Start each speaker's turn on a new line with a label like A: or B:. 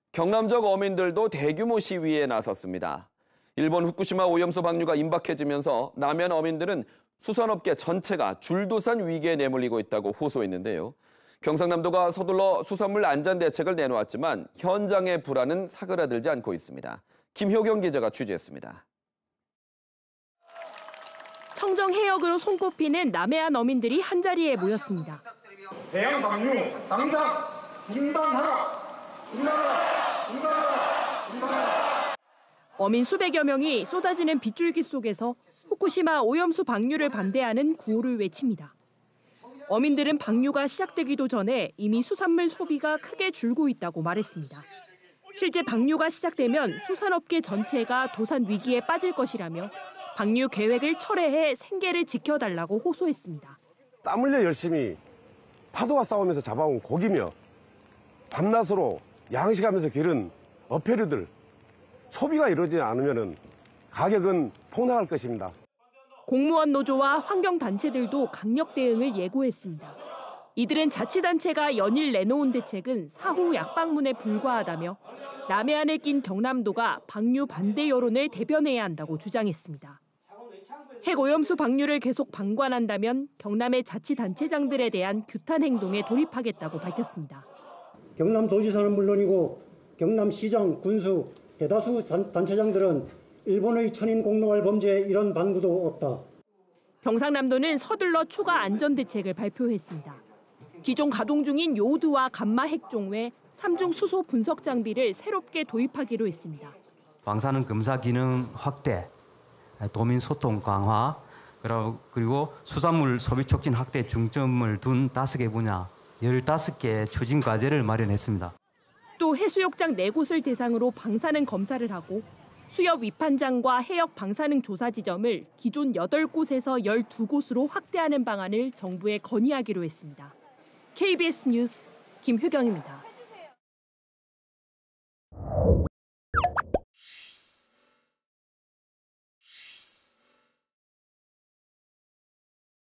A: 경남적 어민들도 대규모 시위에 나섰습니다. 일본 후쿠시마 오염수 방류가 임박해지면서 남해안 어민들은 수산업계 전체가 줄도산 위기에 내몰리고 있다고 호소했는데요. 경상남도가 서둘러 수산물 안전 대책을 내놓았지만 현장의 불안은 사그라들지 않고 있습니다. 김효경 기자가 취재했습니다.
B: 청정 해역으로 손꼽히는 남해안 어민들이 한자리에 모였습니다.
C: 해양 방류 당장 중단하라!
B: 어민 수백여 명이 쏟아지는 빗줄기 속에서 후쿠시마 오염수 방류를 반대하는 구호를 외칩니다. 어민들은 방류가 시작되기도 전에 이미 수산물 소비가 크게 줄고 있다고 말했습니다. 실제 방류가 시작되면 수산업계 전체가 도산 위기에 빠질 것이라며 방류 계획을 철회해 생계를 지켜달라고 호소했습니다.
D: 땀 흘려 열심히 파도와 싸우면서 잡아온 고기며 밤낮으로 양식하면서 기른 어패류들 소비가 이루어지지 않으면 가격은 폭락할 것입니다.
B: 공무원 노조와 환경단체들도 강력 대응을 예고했습니다. 이들은 자치단체가 연일 내놓은 대책은 사후 약방문에 불과하다며 남해안에 낀 경남도가 방류 반대 여론을 대변해야 한다고 주장했습니다. 핵오염수 방류를 계속 방관한다면 경남의 자치단체장들에 대한 규탄 행동에 돌입하겠다고 밝혔습니다.
E: 경남도지사는 물론이고 경남시장, 군수, 대다수 단체장들은 일본의 천인 공노할 범죄에 이런 반구도 없다.
B: 경상남도는 서둘러 추가 안전대책을 발표했습니다. 기존 가동 중인 요드와 감마 핵종 외 3중 수소 분석 장비를 새롭게 도입하기로 했습니다.
F: 방사능 검사 기능 확대, 도민 소통 강화, 그리고 수산물 소비 촉진 확대 중점을 둔 5개 분야, 15개 추진 과제를 마련했습니다.
B: 또 해수욕장 4곳을 대상으로 방사능 검사를 하고 수협 위판장과 해역 방사능 조사 지점을 기존 8곳에서 12곳으로 확대하는 방안을 정부에 건의하기로 했습니다. KBS 뉴스 김효경입니다.